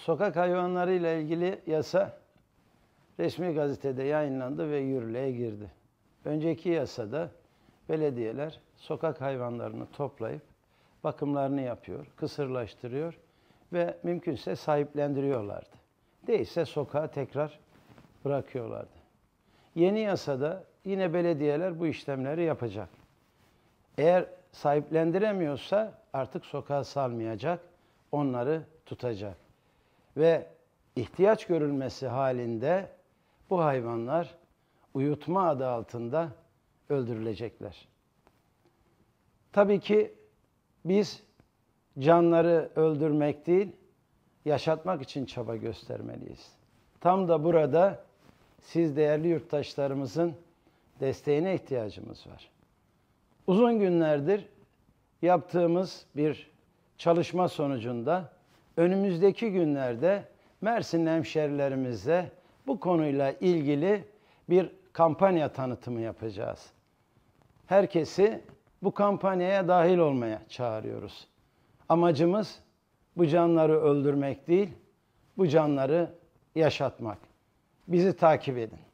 Sokak hayvanları ile ilgili yasa resmi gazetede yayınlandı ve yürürlüğe girdi. Önceki yasada belediyeler sokak hayvanlarını toplayıp bakımlarını yapıyor, kısırlaştırıyor ve mümkünse sahiplendiriyorlardı. Değilse sokağa tekrar bırakıyorlardı. Yeni yasada yine belediyeler bu işlemleri yapacak. Eğer sahiplendiremiyorsa artık sokağa salmayacak, onları tutacak. Ve ihtiyaç görülmesi halinde bu hayvanlar uyutma adı altında öldürülecekler. Tabii ki biz canları öldürmek değil, yaşatmak için çaba göstermeliyiz. Tam da burada siz değerli yurttaşlarımızın desteğine ihtiyacımız var. Uzun günlerdir yaptığımız bir çalışma sonucunda önümüzdeki günlerde Mersinli hemşerilerimize bu konuyla ilgili bir kampanya tanıtımı yapacağız. Herkesi bu kampanyaya dahil olmaya çağırıyoruz. Amacımız bu canları öldürmek değil, bu canları yaşatmak. Bizi takip edin.